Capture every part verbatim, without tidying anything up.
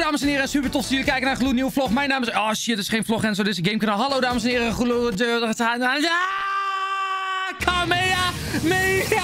dames en heren, super tof dat jullie kijken naar een gloednieuwe vlog. Mijn naam is... Oh shit, het is geen vlog en zo, dit is een gamekanaal. Hallo dames en heren, gloed... Ja! Kamea! Mea!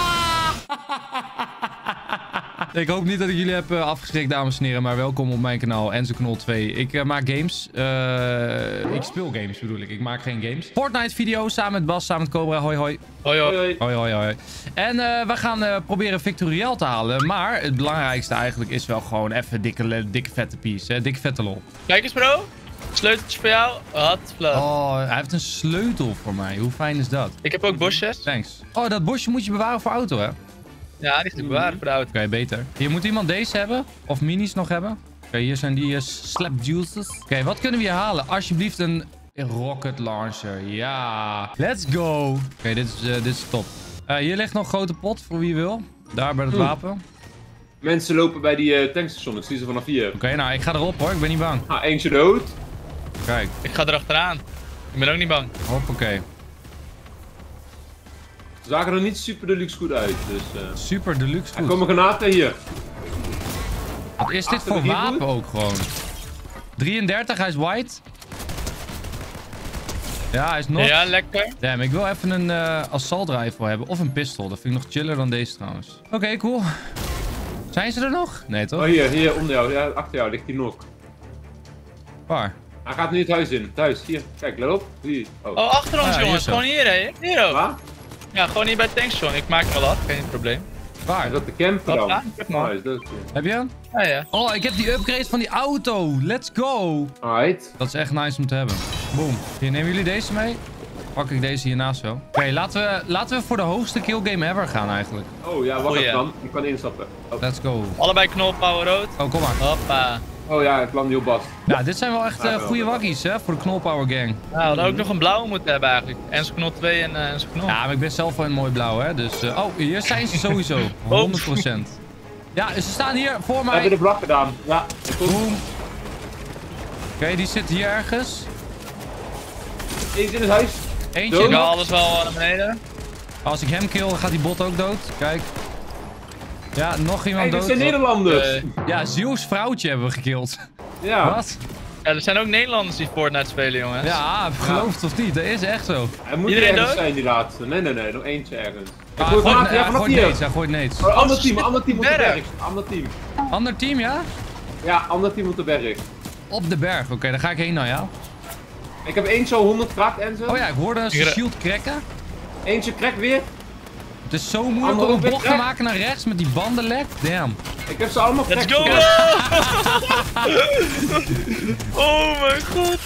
Ik hoop niet dat ik jullie heb uh, afgeschrikt, dames en heren, maar welkom op mijn kanaal Enzo Knol twee. Ik uh, maak games. Uh, ik speel games, bedoel ik. Ik maak geen games. Fortnite video's samen met Bas, samen met Cobra. Hoi, hoi. Hoi, hoi. Hoi, hoi, hoi. En uh, we gaan uh, proberen Victoriel te halen. Maar het belangrijkste eigenlijk is wel gewoon even dikke, dikke vette piece. Hè? Dikke vette lol. Kijk eens, bro. Sleuteltje voor jou. Hot vlug. Oh, hij heeft een sleutel voor mij. Hoe fijn is dat? Ik heb ook bosjes. Thanks. Oh, dat bosje moet je bewaren voor auto, hè? Ja, die is te bewaren voor de auto. Oké, okay, beter. Hier moet iemand deze hebben. Of minis nog hebben. Oké, okay, hier zijn die uh, slap juices. Oké, okay, wat kunnen we hier halen? Alsjeblieft een rocket launcher. Ja. Let's go. Oké, okay, dit, is, uh, dit is top. Uh, hier ligt nog een grote pot voor wie wil. Daar bij het Oeh. wapen. Mensen lopen bij die uh, tankstation. Ik zie ze vanaf hier. Oké, okay, nou, ik ga erop hoor. Ik ben niet bang. Ah, eentje dood. Kijk. Ik ga erachteraan. Ik ben ook niet bang. Hoppakee. Ze zagen er niet super deluxe goed uit. Dus, uh... Super deluxe goed. Er komen granaten hier. Wat is dit Achter voor de wapen reboot? ook gewoon? drieëndertig, hij is white. Ja, hij is nog. Ja, lekker. Damn, ik wil even een uh, assault rifle hebben. Of een pistool. Dat vind ik nog chiller dan deze trouwens. Oké, okay, cool. Zijn ze er nog? Nee, toch? Oh, hier, hier, onder jou. Ja, achter jou ligt die nog. Waar? Hij gaat nu het huis in. Thuis, hier. Kijk, let op. Hier. Oh. Oh, achter ons, Ah, ja, jongens. hier zo. Gewoon hier, hè. Hier ook. Waar? Ja, gewoon hier bij het tankstation. Ik maak hem wel af. Geen probleem. Waar? Is dat de camper dan? Hoppa, ik heb hem al. Oh, is dat het? Heb je hem? Ja, ja. Oh, ik heb die upgrade van die auto. Let's go. Alright. Dat is echt nice om te hebben. Boom. Hier, nemen jullie deze mee? Pak ik deze hiernaast wel. Oké, okay, laten, we, laten we voor de hoogste kill game ever gaan eigenlijk. Oh ja, wacht Oh, even ja. dan. Ik kan instappen. Oh. Let's go. Allebei knol, power rood. Oh, kom maar. Hoppa. Oh ja, ik land heel bast. Ja, dit zijn wel echt uh, Ah, goede wel. waggies, hè, voor de Knolpower gang. Nou, we hadden ook nog een blauwe moeten hebben eigenlijk. Enzo Knol twee en uh, Enzo Knol. Ja, maar ik ben zelf wel een mooi blauw, hè. Dus, uh, oh, hier zijn ze sowieso. honderd procent. Ja, ze staan hier voor We hebben mij. de blak gedaan. Ja, ik kom. Boom. Oké, okay, die zit hier ergens. Eentje in het huis. Eentje. Dood. Ik haal nog. alles wel naar beneden. Als ik hem kill, dan gaat die bot ook dood. Kijk. Ja, nog Hey, iemand dit dood. zijn Nederlanders. Eh, Ja, Zeus vrouwtje hebben we gekild. Ja. Wat? Ja, er zijn ook Nederlanders die Fortnite spelen, jongens. Ja, geloof het of niet. Dat is echt zo. Hij moet Iedereen ergens dood? zijn, die laatste. Nee, nee, nee. Nog eentje ergens. Ik Ah, hoor gooit- granaten, ja, hij vanaf gooit hier. needs, hij gooit needs. Oh, ander Oh, team, shit, ander team op de berg. berg. Ander team. Ander team, ja? Ja, ander team op de berg. Op de berg. Oké, okay, daar ga ik heen naar jou. Ik heb één zo honderd kracht en zo. Oh ja, ik hoorde een Ik re- shield cracken. Eentje crack weer. Het is zo moeilijk Andere om een op bocht te weg. maken naar rechts met die bandenlek. Damn. Ik heb ze allemaal crack. Let's go, gecrackt. bro! Oh mijn god.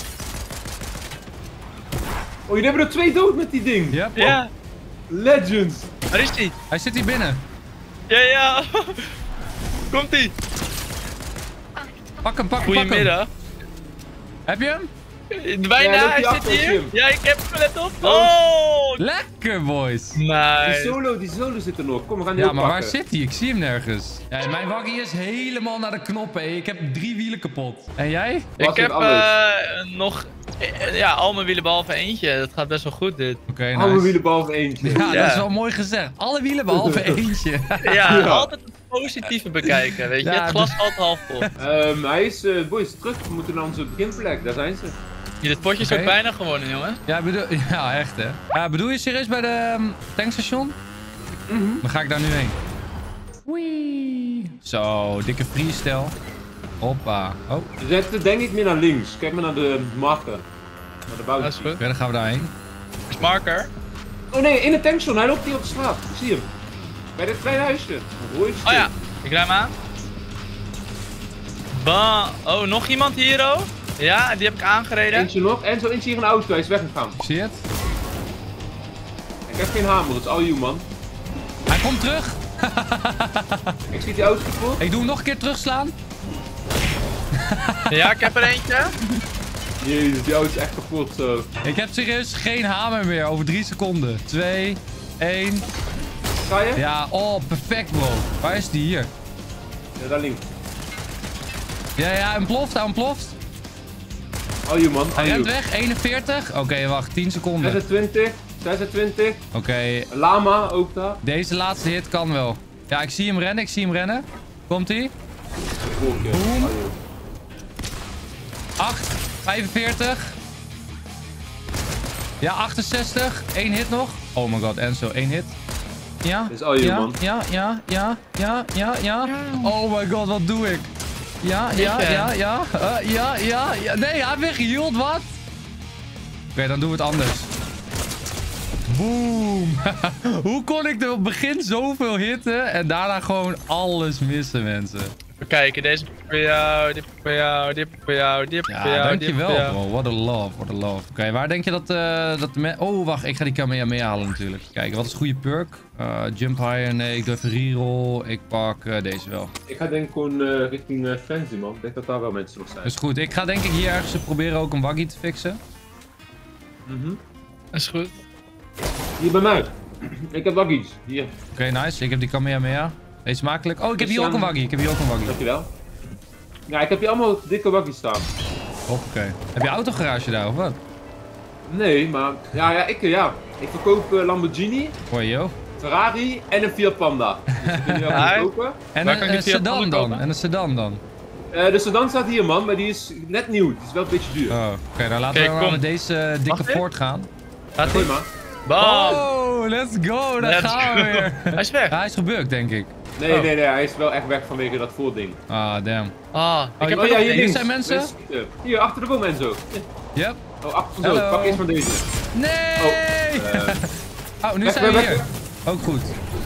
Oh, jullie hebben er twee dood met die ding. Yep. Ja, Legends. waar is die? Hij zit hier binnen. Ja, ja. Komt-ie. Pak hem, pak hem, pak hem. Goedemiddag. Heb je hem? Bijna, Ja, loopt hij die zit achter, hier. Jim. Ja, ik heb hem, let op. Oh, Lekker, boys. Die nice. solo, die solo zit er nog. Kom, we gaan die Ja, ook maar waar pakken. zit hij? Ik zie hem nergens. Ja, mijn waggie is helemaal naar de knoppen. Hey. Ik heb drie wielen kapot. En jij? Ik Was heb het alles? eh, nog, eh, ja, al mijn wielen behalve eentje. Dat gaat best wel goed, dit. Oké, okay, Alle nice. wielen behalve eentje. Ja, dat Ja. is wel mooi gezegd. Alle wielen behalve eentje. Ja, Ja. altijd het positieve bekijken, weet je. Ja, het glas altijd half vol. Ehm, hij is, eh boys, terug. We moeten naar onze beginplek. Daar zijn ze. Ja, dit potje is Oké. ook bijna gewonnen, jongen. Ja, bedoel, ja, echt hè. Ja, bedoel je serieus bij de um, tankstation? Mhm. Dan ga ik daar nu heen. Wee. Zo, dikke freestyle. Hoppa. Oh, Ze zetten denk ik meer naar links. Kijk maar naar de marker. Naar de Dat buiten. is goed. verder gaan we daarheen. Is marker. Oh nee, in de tankstation. Hij loopt hier op de straat. Ik zie hem. Bij dit kleine huisje. Een rooie Oh ja, ik rij hem aan. Ba. Oh, nog iemand hier, oh? Ja, die heb ik aangereden. Eentje nog. En zo eentje hier in de auto. Hij is weggegaan. Zie je het? Ik heb geen hamer. Dat is all you, man. Hij komt terug. Ik zie die auto kapot. Ik doe hem nog een keer terugslaan. Ja, ik heb er eentje. Jezus, die auto is echt kapot zo. Ik heb serieus geen hamer meer. Over drie seconden. Twee, één. Ga je? Ja, oh, perfect bro. Waar is die? Hier. Ja, daar links. Ja, ja, hij ontploft, hij ontploft. All you, man. Hij All rent you. weg. eenenveertig. Oké, wacht. tien seconden. Oké, zesentwintig. zesentwintig. Lama ook daar. deze laatste hit kan wel. Ja, ik zie hem rennen. Ik zie hem rennen. Komt-ie? Volgje. Boom. All you. acht, vijfenveertig. Ja, achtenzestig. Eén hit nog. Oh my god, Enzo, één hit. Ja, Dit is al je, ja, man. ja, ja, ja, ja, ja, ja. Oh my god, wat doe ik? Ja, ja, Ik, eh, ja, ja. Uh, ja, ja, ja. Nee, hij heeft weer geheeld, wat? Oké, okay, dan doen we het anders. Boom. Hoe kon ik er op het begin zoveel hitten en daarna gewoon alles missen, mensen? Even kijken, deze voor jou, dit voor jou, dit voor jou, dit voor Ja, jou, dit voor dankjewel, jou. bro. What a love, what a love. Oké, waar denk je dat... Uh, dat me oh, wacht. Ik ga die Kamehameha halen natuurlijk. Kijk, wat is een goede perk? Uh, jump higher. Nee, ik doe even reroll. Ik pak uh, deze wel. Ik ga denk ik gewoon uh, richting uh, Frenzy, man. Ik denk dat daar wel mensen nog zijn. Dat is goed. Ik ga denk ik hier ergens proberen ook een waggie te fixen. Mhm. Dat is goed. Hier bij mij. Ik heb waggies. Hier. Oké, okay, nice. Ik heb die Kamehameha. Eet smakelijk. Oh, ik heb hier ook een waggie. Ik heb hier ook een waggie. Dankjewel. Ja, ik heb hier allemaal dikke waggies staan. Oké. Okay. Heb je autogarage daar of wat? Nee, maar... Ja, ja, ik, ja. ik verkoop uh, Lamborghini, Hoi, yo. Ferrari en een Fiat Panda. Dus ik kun je wel Hi. kopen. En Waar een, kan ik een die Fiat sedan Panda dan. kopen? En een sedan dan. Uh, de sedan staat hier, man, maar die is net nieuw. Die is wel een beetje duur. Oh, oké. Okay, dan laten Oké, we maar kom. met deze uh, dikke Wacht, hè? Ford gaan. Gaat Gooi ie? maar. Bam! Oh, let's go. Daar Let's gaan we go. weer. Hij is weg. Ja, hij is gebukt, denk ik. Nee, Oh. nee, nee, hij is wel echt weg vanwege dat voording. Ah, damn. Ah, ik heb Oh, er ja, nog hier één. links. zijn mensen? Hier, Hier, achter de boom, Enzo. Yep. Oh, achter zo. Hallo. Pak eerst van deze. Nee! Oh, uh, Oh, nu weg, zijn we weg, hier. weg. Ook goed.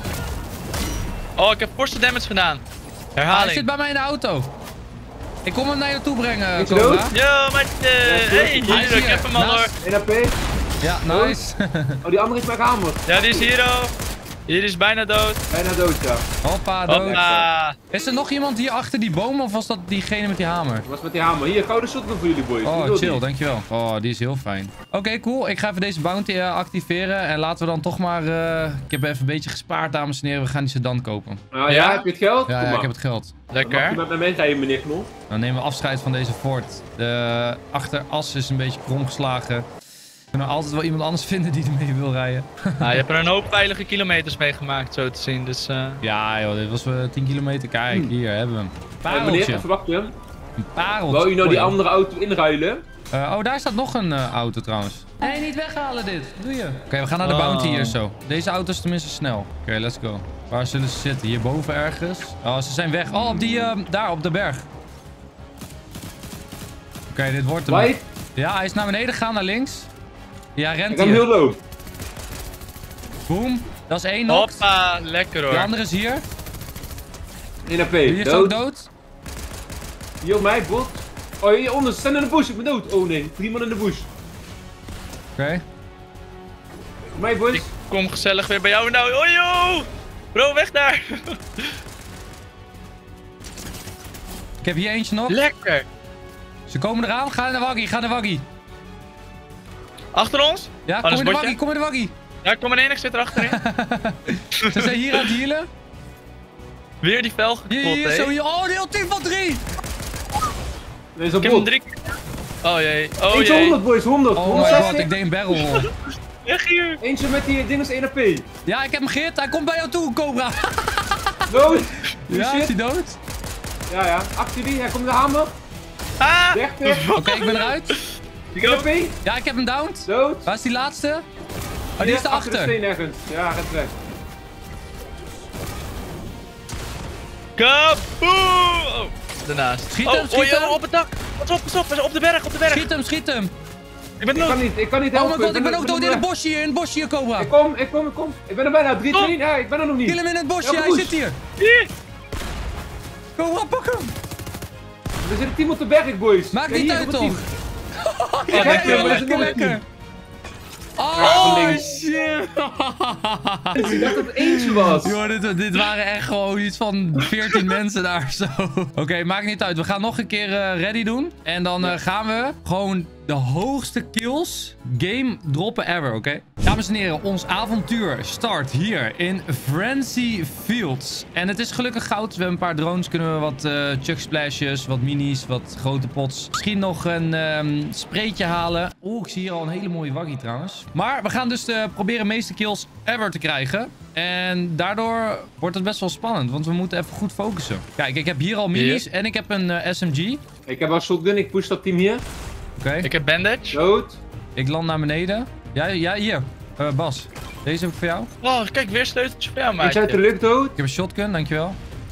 Oh, ik heb forse damage gedaan. Ah, hij Herhaling. zit bij mij in de auto. Ik kom hem naar je toe brengen, Is je Cobra. dood? Yo, matje! Hey, Hij is hier, ik hier. heb hem al hoor. Naast- één H P. Ja, nice. Oh, die andere is mij gehamerd. Ja, die is hier oh. Hier is bijna dood. Bijna dood, ja. Hoppa, dood. Hoppa. Is er nog iemand hier achter die boom of was dat diegene met die hamer? Dat was met die hamer. Hier, gouden shotgun voor jullie, boys. Wie Oh, wil chill, die? dankjewel. Oh, die is heel fijn. Oké, okay, cool. Ik ga even deze bounty uh, activeren. En laten we dan toch maar... Uh, ik heb even een beetje gespaard, dames en heren. We gaan die sedan kopen. Ah, ja, Ja? heb je het geld? Ja, Kom ja, maar. ik heb het geld. Dan mag je Lekker. met mij meerijden, meneer Knol. Dan nemen we afscheid van deze Ford. De achteras is een beetje kromgeslagen. We kunnen altijd wel iemand anders vinden die ermee wil rijden. Nou, je hebt er een hoop veilige kilometers mee gemaakt, zo te zien. Dus, uh... Ja joh, dit was uh, tien kilometer. Kijk, Hmm. hier hebben we hem. Eh, Pareltje. meneer, even wachten. Een pareltje. Wou je nou die Mooi, andere auto inruilen? hoor. Uh, oh, daar staat nog een uh, auto trouwens. Nee, niet weghalen dit. Wat doe je? Oké, okay, we gaan naar de Oh. bounty hier zo. Deze auto is tenminste snel. Oké, okay, let's go. Waar zullen ze zitten? Hierboven ergens? Oh, ze zijn weg. Oh, op die, uh, daar op de berg. Oké, okay, dit wordt hem. White? Ja, hij is naar beneden gegaan, naar links. Ja, Ik rent heb hem heel hier. low. Boom. Dat is één nog. Hoppa, lekker De hoor. andere is hier. één H P. Die is ook Dood. dood. Hier op mij, bot. Oh, hieronder. Ze staan in de bush. Ik ben dood. Oh nee, drie man in de bush. Oké. Okay. Op mij, boys. Ik kom gezellig weer bij jou nou. Oh yo! Bro, weg daar. Ik heb hier eentje nog. Lekker. Ze komen eraan. Ga naar de waggie. Ga naar de waggie. Achter ons? Ja, Oh, kom dat is in de botje? waggie. Kom in de waggie. Ja, ik kom in één, ik zit erachterin. Ze zijn hier aan het healen. Weer die velg Hier, geklopt, hier, hè? zo hier. Oh, een heel team van drie. Nee, zo'n Ik heb hem bot. drie keer... Oh jee, oh Eentje jee. honderd, boys. honderd. Oh my god, honderdzestig. ik deed een barrel roll. Weg hier. Eentje met die ding is één H P. Ja, ik heb hem gehit. Hij komt bij jou toe, Cobra. Dood. Ja, is hij dood? Ja, ja. Achter die. Hij komt de hamer. Ah! dertig. Oké, ik ben eruit. Ik één H ook. P. Ja, ik heb hem downed. Dood. Waar is die laatste? Oh, die Hier, is achter de erachter. steen ergens. Ja, red weg. Kapoe! Oh, daarnaast. Schiet oh, hem, schiet oh, joh, hem. op het dak. Pas op, pas op, pas op de berg, op de berg. Schiet hem, schiet hem. Ik ben Ik kan dood. niet, ik kan niet Oh helpen. my god, ik ben ook er- dood in het er- bosje hier. In het bosje hier, Cobra. Ik kom, ik kom, ik kom. Ik ben er bijna. drie, Kom. twee. Ja, ik ben er nog niet. Kill hem in het bosje. Ja, Hij push. zit hier. Hier. Cobra, pak hem. Er zit een team op de berg, boys. Maakt Kijk, niet hier, uit op het toch? team. Ja, heb je, maar er lekker, zit nog een lekker. team. Oh, van links. shit. Ik dacht dat het eentje was. Joh, dit, dit waren echt gewoon iets van veertien mensen daar zo. Oké, okay, maakt niet uit. We gaan nog een keer uh, ready doen. En dan uh, gaan we gewoon de hoogste kills game droppen ever, oké? Okay? Dames en heren, ons avontuur start hier in Frenzy Fields. En het is gelukkig goud. We hebben een paar drones. Kunnen we wat uh, chug splashes, wat minis, wat grote pots. Misschien nog een um, spreetje halen. Oeh, ik zie hier al een hele mooie waggie trouwens. Maar we gaan dus uh, proberen de meeste kills ever te krijgen. En daardoor wordt het best wel spannend, want we moeten even goed focussen. Kijk, ik heb hier al minis en ik heb een uh, S M G. Ik heb al shotgun, ik push dat team hier. Oké. Ik heb bandage. Dood. Ik land naar beneden. Ja, ja hier. Uh, Bas. Deze heb ik voor jou. Oh, kijk, weer sleuteltje voor jou, Ik zei maatje. terug dood. Ik heb een shotgun, dankjewel.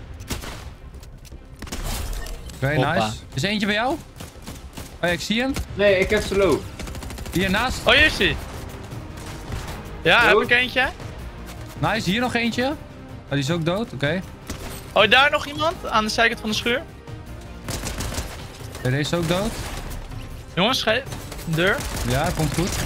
Oké, Hoppa. nice. Is er eentje bij jou? Oh ja, ik zie hem. Nee, ik heb ze low. Hier naast. Oh, hier is hij. Ja, heb Dood. ik eentje. Nice, hier nog eentje. Oh, die is ook dood, oké. Oh, daar nog iemand aan de zijkant van de schuur. Oké, deze is ook dood. Jongens, geef deur. Ja, komt goed.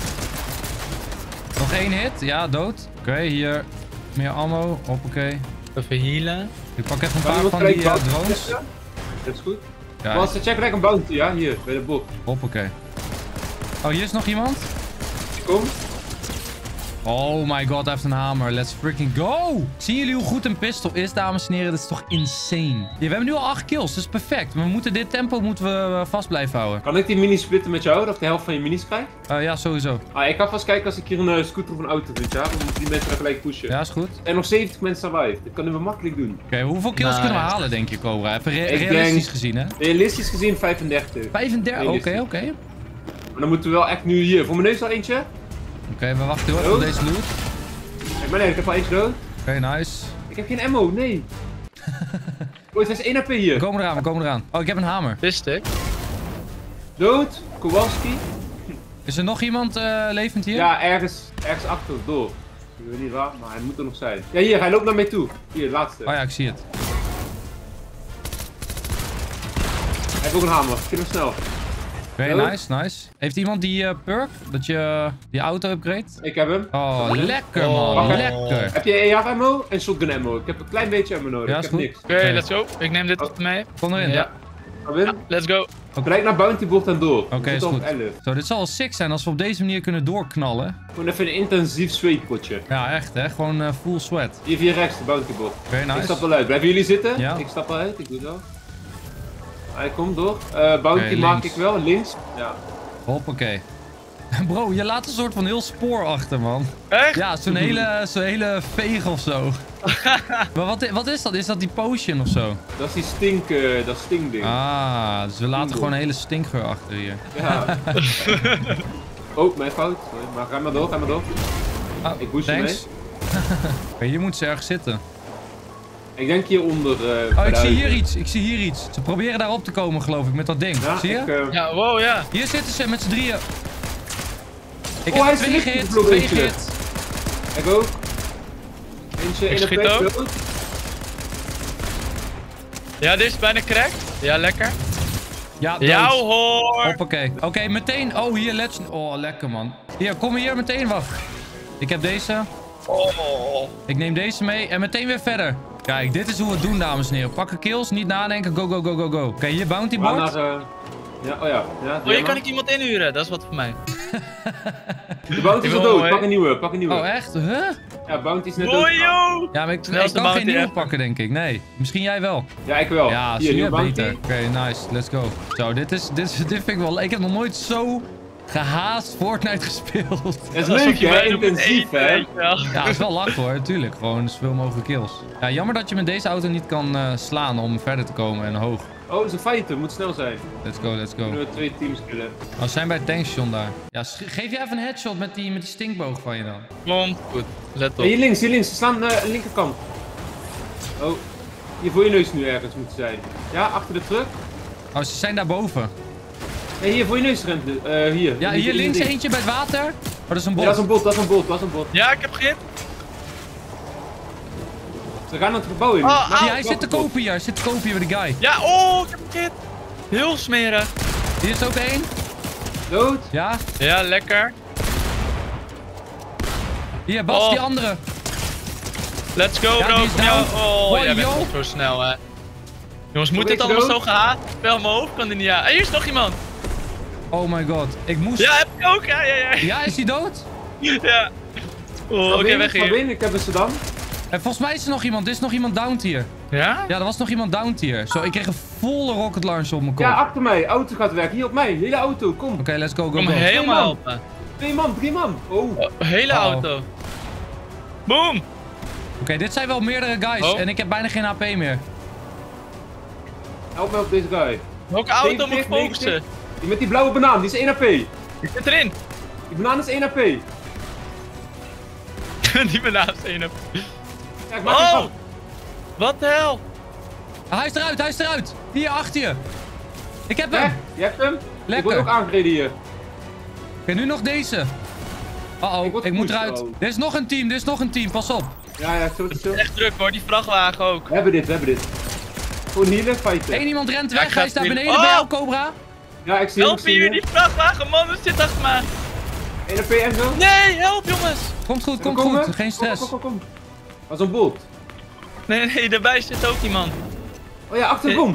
Nog één hit. Ja, dood. Oké, hier meer ammo. Hoppakee. Even healen. Ik pak even een Kan paar iemand van die gelijk uh, bounty drones. checken? Dat is goed. Ja, Was check gelijk een bounty, ja, hier, bij de bok. hoppakee. Oh, hier is nog iemand. Kom. Oh my god, hij heeft een hamer. Let's freaking go. Zien jullie hoe goed een pistol is, dames en heren? Dat is toch insane. Ja, we hebben nu al acht kills. Dat is perfect. We moeten dit tempo moeten we uh, vast blijven houden. Kan ik die mini splitten met jou, dat ik de helft van je minis krijg? Uh, ja, sowieso. Ah, ik ga vast kijken als ik hier een uh, scooter of een auto vind, ja? Dan moeten die mensen er gelijk pushen. Ja, is goed. En nog zeventig mensen survived. Dat kunnen we makkelijk doen. Oké, hoeveel kills Nice. kunnen we halen, denk je, Cobra? Even re Ik realistisch denk- gezien, hè? Realistisch gezien vijfendertig. vijfendertig, oké, Realistisch. oké. Oké, Maar dan moeten we wel echt nu hier. Voor mijn neus al eentje. we wachten heel even op Dood. deze loot. Kijk maar nee, ik heb al eentje dood. Oké, nice. Ik heb geen ammo, nee. Oh, het is één H P We hier. komen eraan, we komen eraan. Oh, ik heb een hamer. Wist ik. Dood. Kowalski. Is er nog iemand uh, levend hier? Ja, ergens, ergens achter, door. Ik weet niet waar, maar hij moet er nog zijn. Ja, hier, hij loopt naar mij toe. Hier, de laatste. Oh ja, ik zie het. Hij heeft ook een hamer. Kill hem snel. Oké, Dood. nice, nice. Heeft iemand die uh, perk? Dat je die auto upgrade? Ik heb hem. Oh, lekker Oh. man, Wacht, lekker. Heb je E A ammo en shotgun ammo? Ik heb een klein beetje ammo nodig. Ja, ik is heb goed. niks. Oké, Oké. let's go. Ik neem dit Oh. op mee. Kom erin. Ja. Ga win. Let's go. Gelijk naar bounty board en door. Oké, is goed. Zo, dit zal wel sick zijn als we op deze manier kunnen doorknallen. Gewoon even een intensief zweetpotje. Ja, echt hè. Gewoon uh, full sweat. Hier, hier rechts, de bounty board. Oké, Ik stap nice. wel uit. Blijven jullie zitten? Ja. Ik stap wel uit, ik doe het wel. Hij komt door. Uh, bounty Oké, maak links. ik wel, links. Ja. Hoppakee. Bro, je laat een soort van heel spoor achter, man. Echt? Ja, zo'n hele, zo'n hele veeg of zo. Maar wat, wat is dat? Is dat die potion of zo? Dat is die stink, uh, dat stinkding. Ah, dus we laten Bingo. gewoon een hele stinkgeur achter hier. Ja. Oh, mijn fout. Sorry, maar ga maar door, ga maar door. Oh, Ik boost je thanks. Oké, hier moet ze ergens zitten. Ik denk hieronder. Uh, Oh, bij ik de zie hier huizen. iets. Ik zie hier iets. Ze proberen daarop te komen, geloof ik, met dat ding. Ja, zie je? ik, uh, Ja, wow, ja. Hier zitten ze met z'n drieën. Ik Oh, hij heb is twee licht gehit, gevlogen, twee eentje. gehit. Ik ook. Eentje in de schiet plek ook. dood. Ja, dit is bijna cracked. Ja, lekker. Ja, dood. Ja hoor. Hoppakee. Oké, meteen. Oh, hier, let's... Oh, lekker, man. Hier, kom hier meteen, wacht. Ik heb deze. Oh. Ik neem deze mee en meteen weer verder. Kijk, dit is hoe we het doen, dames en heren. Pakken kills, niet nadenken. Go, go, go, go, go. Oké, hier bounty Maar board. naar, uh, ja, oh ja. ja Oh, hier kan ik iemand inhuren. Dat is wat voor mij. De bounty is Ik al wil dood. mooi. Pak een nieuwe, pak een nieuwe. Oh, echt? Huh? Ja, bounty is net Mooi, dood. yo. Ja, maar ik, ik Snelste kan geen bounty nieuwe ever. pakken, denk ik. Nee. Misschien jij wel. Ja, ik wel. Ja, Hier, zie je? nieuwe bounty. Beter. Oké, nice. Let's go. Zo, dit, is, dit, is, dit vind ik wel... Ik heb nog nooit zo gehaast Fortnite gespeeld. Dat is Alsof leuk, je hè? bijna moet Intensief, eten, hè? weet je wel. Ja, het is wel lachen hoor. Tuurlijk. Gewoon zoveel mogelijk kills. Ja, jammer dat je met deze auto niet kan uh, slaan om verder te komen en hoog. Oh, dat is een fighter. Moet snel zijn. Let's go, let's go. Kunnen we twee teams killen. Oh, we zijn bij het tankstation daar. Ja, sch- geef jij even een headshot met die, met die stinkboog van je dan. Komt goed. Let Ja, op. hier links, hier links. Ze slaan uh, aan de linkerkant. Oh. Hier voor je neus nu ergens moeten zijn. Ja, achter de truck. Oh, ze zijn daarboven. Nee, hier voor je neus rent. Uh, hier. Ja, hier links eentje bij het water. Oh, dat is een Ja, dat is bot. een bot, dat is een bot, dat is een bot. Ja, ik heb gehit. Ze gaan naar het gebouw in. Oh, Naar- au. Ja, hij zit te kopen hier. Hij zit te kopen hier bij de guy. Ja, oh, ik heb gehit. Heel smerig. Hier is ook één. Dood. Ja. Ja, lekker. Hier, Bas, Oh. die andere. Let's go, Ja, bro. die is Kom jou- down. Oh, Hoi, jij bent yo. toch zo snel, hè. Jongens, moet Hoe dit weet je allemaal dood? zo gehaast? Spel mijn hoofd kan er niet aan. Hier is nog iemand. Oh my god. Ik moest... Ja, heb ik ook. Ja, ja, ja. Ja, is hij dood? Ja. Oh, Ga oké, binnen, weg ga hier. binnen, ik heb een sedan. En volgens mij is er nog iemand. Er is nog iemand downed hier. Ja? Ja, er was nog iemand downed hier. Zo, ik kreeg een volle rocket launcher op mijn kop. Ja, Oké, achter mij. Auto gaat werken. Hier op mij. Hele auto. Kom. let's go, go, Kom go. helemaal man. helpen. Twee man, drie man. Oh. Oh, hele Uh-oh. auto. Boom. Oké, dit zijn wel meerdere guys. Oh. En ik heb bijna geen H P meer. Help me op deze guy. Welke auto moet ik negentig, focussen? negentig. Die met die blauwe banaan, die is één H P. Die Ik zit erin. banaan is één H P. Die banaan is één. Ja, ik maak hem Oh! af. Wat de hel? Ah, hij is eruit, hij is eruit. Hier, achter je. Ik heb hem. Hè? Je hebt hem? Lekker. Ik word ook aangereden hier. Oké, nu nog deze. Uh-oh, Ik ik, word moet gepusht, eruit. oh. Er is nog een team, er is nog een team. Pas op. Ja, ja, zo, zo. Echt druk hoor, die vrachtwagen ook. We hebben dit, we hebben dit. Gewoon healen, fighten. Eén iemand rent Ja, weg, ik hij ga staat het beneden doen. bij Oh! jou, Cobra. Ja, ik zie hem, ik Help zie hier, hem. die vrachtwagen, man, er zit achter me. één H P en zo. Nee, help jongens. Komt goed, We komt komen. goed. Geen stress. Kom, kom, kom, kom. Dat is een bot. Nee, nee, daarbij zit ook iemand. Oh ja, achter de Eh. bom.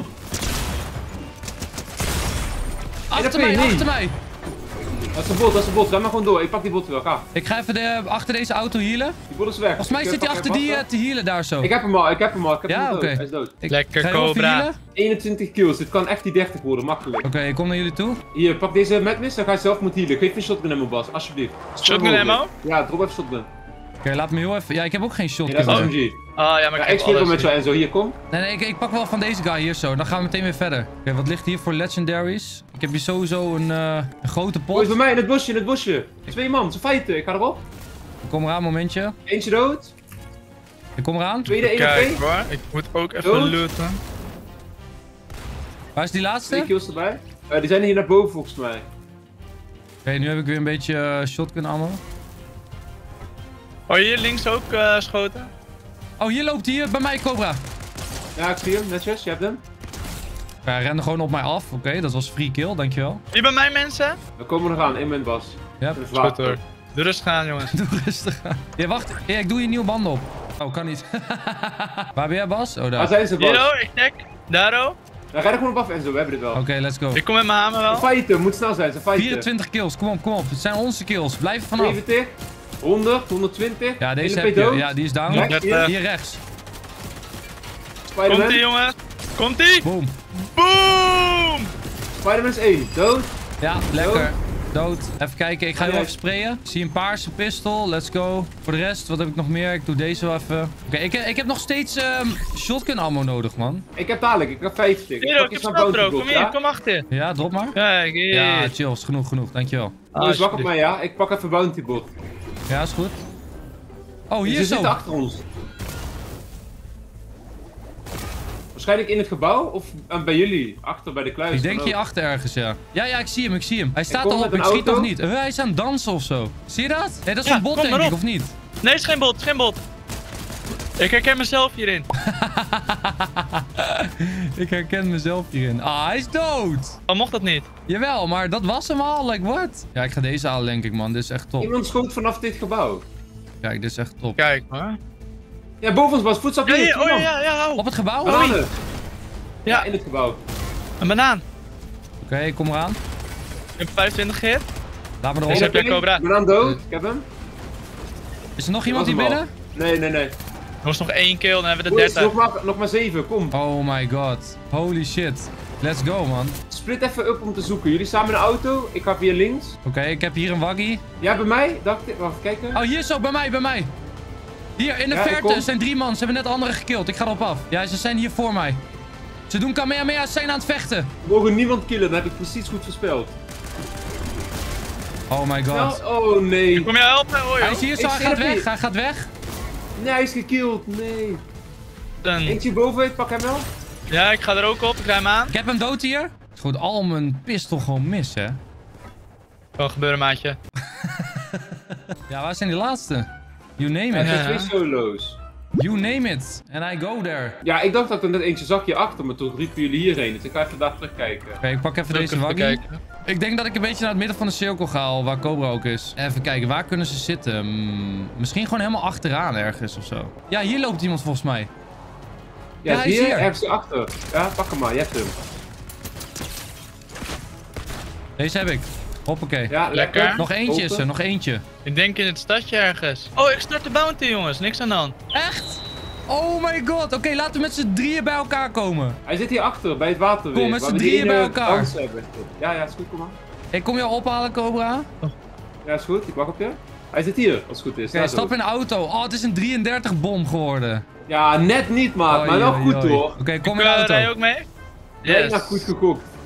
Achter Nee, mij, nee. achter mij. Dat is een bot, dat is een bot. Ga maar gewoon door. Ik pak die bot wel, ga. Ik ga even de, achter deze auto healen. Die bot is weg. Volgens mij Ik, zit eh, hij pak achter hem die af, eh, te healen daar zo. Ik heb hem al, ik heb hem al. Ik heb Ja, hem dood. oké. Hij is dood. Ik Lekker, ga je even Cobra. healen. eenentwintig kills. Dit kan echt die dertig worden, makkelijk. Oké, ik kom naar jullie toe. Hier, pak deze madness. Dan ga je zelf moeten healen. Geef een shotgun ammo, Bas. Alsjeblieft. Shotgun ammo? Ja, drop even shotgun. Oké, laat me heel even... Ja, ik heb ook geen Nee, shotgun. dat is meer. S M G. Ah ja, maar Ja, ik ik heb speel wel met alles. jou en zo. Hier, kom. Nee, nee, ik, ik pak wel van deze guy hier zo. Dan gaan we meteen weer verder. Oké, wat ligt hier voor legendaries? Ik heb hier sowieso een, eh, een grote Oh, pot. is bij mij in het bosje, in het bosje. Twee man, ze fighten. Ik ga erop. Ik kom eraan, momentje. Eentje dood. Ik kom eraan. Tweede één Kijk H P. hoor, ik moet ook even Dood. looten. Waar is die Twee laatste? kills erbij. Eh, die zijn hier naar boven volgens mij. Oké, nu heb ik weer een beetje eh, shotgun ammo. Oh, hier links ook eh, schoten. Oh, hier loopt hij hier bij mij, Cobra. Ja, ik zie hem. Netjes. Je hebt hem. Ja, hij rende gewoon op mij af. Oké, dat was free kill, dankjewel. Hier bij mij mensen. We komen nog aan. Eén moment, Bas. Ja, Dat is Goed water. hoor. De rust gaan jongens. doe rustig aan. Ja, wacht. Ja, ik doe je nieuwe banden op. Oh, kan niet. Waar ben jij, Bas? Oh, Waar daar. zijn ze, Bas? Hier oh, ik check. Daar oh. Dan ga er gewoon op af en zo. We hebben dit wel. Oké, let's go. Ik kom met mijn hamer wel. Ze fighten. Moet snel zijn. Ze fighten. vierentwintig kills, kom op, kom op. Het zijn onze kills. Blijf er vanaf. zeventig. honderd. honderdtwintig. Ja, deze Hele heb P je. dood. Ja, die is down. Rechts, Net, hier. eh, Hier rechts. Spider-Man. Komt-ie jongens. Komt-ie. Boom. Boom. Spider-Man is één. Dood. Ja, lekker. Dood. Even kijken, ik ga Oh, heel ja. even sprayen. Ik zie een paarse pistool, let's go. Voor de rest, wat heb ik nog meer? Ik doe deze wel even. Oké, ik, ik heb nog steeds ehm, shotgun ammo nodig, man. Ik heb dadelijk. Ik heb vijftig. Hier oh, ik heb snapdroog. Kom hier, ja? kom achter. Ja, drop maar. Kijk hier. Ja, chill, is genoeg, genoeg. Dankjewel. Oh, is zwak op mij, ja. Ik pak even bounty bot. Ja, is goed. Oh, Ze hier zo. zitten achter ons. Waarschijnlijk in het gebouw of eh, bij jullie? Achter bij de kluis. Ik denk kan ook. hier achter ergens, ja. Ja, ja, ik zie hem, ik zie hem. Hij staat kom al met op, een ik schiet auto. nog niet. Uh, hij is aan het dansen of zo. Zie je dat? Nee, dat is Ja, een bot, kom denk maar ik, op. of niet? Nee, het is geen bot, het is geen bot. Ik herken mezelf hierin. Ik herken mezelf hierin. Ah, hij is dood. Oh, mocht dat niet? Jawel, maar dat was hem al. Like, what? Ja, ik ga deze halen, denk ik, man. Dit is echt top. Iemand schoot vanaf dit gebouw. Kijk, dit is echt top. Kijk maar. Ja, boven ons was voetstap Ja, hier. hier, Kom oh dan. ja, ja, oh. Op het gebouw? Oké, Bananen. Ja, Ja, in het gebouw. een banaan. ik kom eraan. Ik heb vijfentwintig hit. Laat me Deze erop. heb jij, Cobra. Banaan dood. Ik heb hem. Is er nog iemand Dat hier was hem binnen? al. Nee, nee, nee. Er was nog één kill, dan hebben we de Boys, dertig. nog maar, nog maar zeven. Kom. Oh my god. Holy shit. Let's go, man. Split even up om te zoeken. Jullie samen in de auto. Ik ga via links. Oké, ik heb hier een waggie. Ja, bij mij. Dacht ik. Wacht, kijken. Oh, hier zo, bij mij, bij mij. Hier, in de Ja, ik verte kom. zijn drie man. Ze hebben net de andere gekild. Ik ga erop af. Ja, ze zijn hier voor mij. Ze doen Kamehameha, ze zijn aan het vechten. We mogen niemand killen. Dan heb ik precies goed voorspeld. Oh my god. Nou, oh nee. Kom je helpen? Hoi, Hij is hier zo, Ik hij zie gaat hem weg, niet. hij gaat weg. Nee, hij is gekillt. Nee. Dan- Eentje boven. Ik pak hem wel. Ja, ik ga er ook op. Ik rij hem aan. Ik heb hem dood hier. Het goed, al mijn pistol gewoon mis, hè. Kan gebeuren, maatje. Ja, waar zijn die laatste? You name Er it. zijn Ja. twee solo's. You name it. And I go there. Ja, ik dacht dat er net eentje zag je achter me. Toen riepen jullie hierheen. Dus ik ga even daar terugkijken. Oké, ik pak even Ook deze even waggie. kijken. Ik denk dat ik een beetje naar het midden van de cirkel ga, al waar Cobra ook is. Even kijken, waar kunnen ze zitten? Hmm, misschien gewoon helemaal achteraan ergens of zo. Ja, hier loopt iemand volgens mij. Ja, Ja, hij is hier, hier. ergens achter. Ja, pak hem maar. Je hebt hem. Deze heb ik. Hoppakee. Ja, lekker. Lekker. Nog eentje is er, Open. nog eentje. Ik denk in het stadje ergens. Oh, ik start de bounty, jongens. Niks aan de hand. Echt? Oh my god. Oké, laten we met z'n drieën bij elkaar komen. Hij zit hier achter, bij het water weer. Kom, met waar z'n we die drieën bij ene elkaar. dans hebben. Ja, ja, is goed, kom maar. Ik kom jou ophalen, Cobra. Oké, Ja, is goed. Ik wacht op je. Hij zit hier, als het goed is. Daar zo. stap in de auto. Oh, het is een drieëndertig bom geworden. Ja, net niet, maat. Maar wel Oei, goed, oei, oei. hoor. Oké, kom in Ik, de uh, rij je auto. ook mee? Bijna Yes. goed gekocht.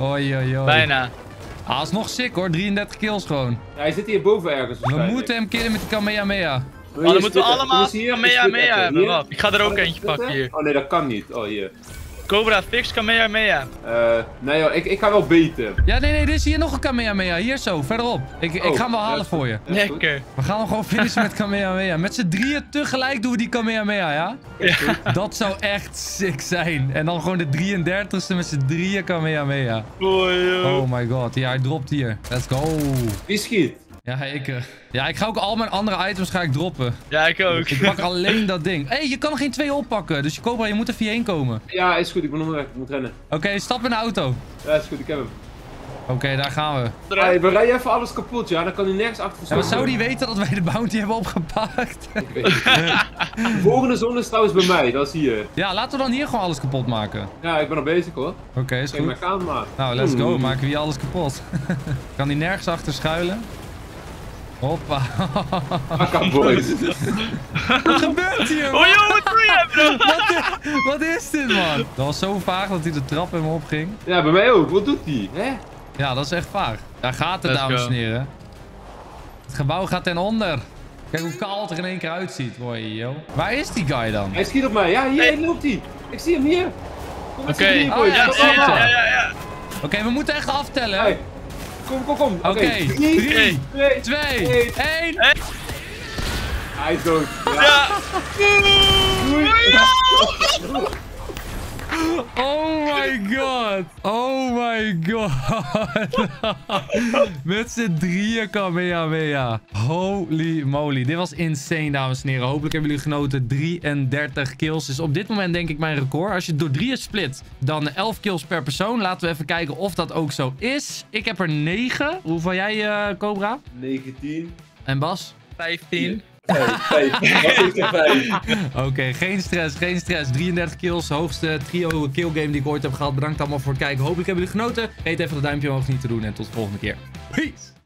Oei, oei, oei. Bijna. Ah, is nog sick hoor. drieëndertig kills gewoon. Ja, hij zit hier boven ergens. We waarschijnlijk. moeten hem killen met die Kamehameha. Wil Oh, je dan moeten we splitten? allemaal Kom eens hier, Kamehameha splitten. hebben. Hier? Wacht, ik ga er ook Kan ik eentje pakken splitten? hier. Oh nee, dat kan niet. Oh, hier. Cobra, fix Kamehameha. Eh, nee joh, ik, ik ga wel beten. Ja, nee, nee. Er is hier nog een Kamehameha. Hier zo, verderop. Ik, ik Oh, ga hem wel ja, halen is voor goed. je. Ja, is goed. Lekker. We gaan hem gewoon finishen met Kamehameha. Met z'n drieën tegelijk doen we die Kamehameha, ja? Ja. Dat zou echt sick zijn. En dan gewoon de drieëndertigste met z'n drieën Kamehameha. Oei, joh. Oh my god. Ja, hij dropt hier. Let's go. Wie schiet? Ja, ik, eh, ja, ik ga ook al mijn andere items ga ik droppen. Ja, ik ook. Ik pak alleen dat ding. Hé, hey, je kan er geen twee oppakken. Dus je Cobra, je moet er hierheen komen. Ja, is goed. Ik ben onderweg. Ik moet rennen. Oké, stap in de auto. Ja, is goed. Ik heb hem. Oké, daar gaan we. Hey, we rijden even alles kapot, ja. Dan kan hij nergens achter Ja, verstoppen. maar zou die weten dat wij de bounty hebben opgepakt? Ik weet het. De volgende zone is trouwens bij mij. Dat is hier. Ja, laten we dan hier gewoon alles kapot maken. Ja, ik ben al bezig hoor. Oké, is Kijk, maar goed. gaan maar. Nou, let's go. Oeh. Maken we hier alles kapot. Kan die nergens achter schuilen? Hoppa. Akka boys. Wat gebeurt hier, man? Oh joh, wat doe je, bro? Wat, wat is dit, man? Dat was zo vaag dat hij de trap in me opging. Ja, bij mij ook. Wat doet hij? Hè? Ja, dat is echt vaag. Daar gaat het, Let's dames go. en heren. Het gebouw gaat ten onder. Kijk hoe kaal het er in één keer uitziet. Hoi, yo. Waar is die guy dan? Hij schiet op mij. Ja, hier Hey. loopt hij. Ik zie hem hier. Kom met z'n Oké. drieën, Oh, boys. ja, Kom ja, allemaal. Ja, ja, ja. Oké, we moeten echt aftellen. Hey. Kom, kom, kom. Oké. Oké, Drie, drie, twee, twee, één. één. Hij is dood. Ja. Ja. Doei. Oh my god. Oh my god. Met z'n drieën Kamehameha. Holy moly. Dit was insane, dames en heren. Hopelijk hebben jullie genoten. drieëndertig kills is op dit moment denk ik mijn record. Als je het door drieën split, dan elf kills per persoon. Laten we even kijken of dat ook zo is. Ik heb er negen. Hoeveel jij, uh, Cobra? negentien. En Bas? vijftien. vijf. vijf. Wat is er vijf? Oké, geen stress, geen stress. drieëndertig kills, hoogste trio kill game die ik ooit heb gehad. Bedankt allemaal voor het kijken. Hopelijk hebben jullie genoten. Vergeet even dat duimpje omhoog niet te doen en tot de volgende keer. Peace!